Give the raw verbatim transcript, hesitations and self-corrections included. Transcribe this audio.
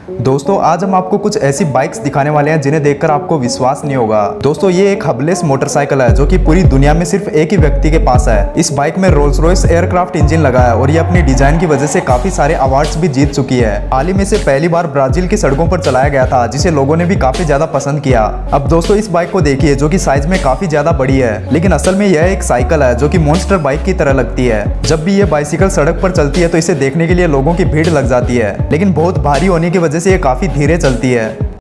दोस्तों आज हम आपको कुछ ऐसी बाइक्स दिखाने वाले हैं जिन्हें देखकर आपको विश्वास नहीं होगा। दोस्तों ये एक हबलेस मोटरसाइकिल है जो कि पूरी दुनिया में सिर्फ एक ही व्यक्ति के पास है। इस बाइक में रोल्स रॉयस एयरक्राफ्ट इंजन लगा है और ये अपनी डिजाइन की वजह से काफी सारे अवार्ड्स भी जीत चुकी है। हाल ही में से पहली बार ब्राजील की सड़कों पर चलाया गया था जिसे लोगों ने भी काफी ज्यादा पसंद किया। अब दोस्तों इस बाइक को देखिए जो कि साइज में काफी ज्यादा बड़ी है, लेकिन असल में यह एक साइकिल है जो कि मॉन्स्टर बाइक की तरह लगती है। जब भी ये बाइसिकल सड़क पर चलती है तो इसे देखने के लिए लोगों की भीड़ लग जाती है, लेकिन बहुत भारी होने की वजह से ये काफी धीरे चलती है।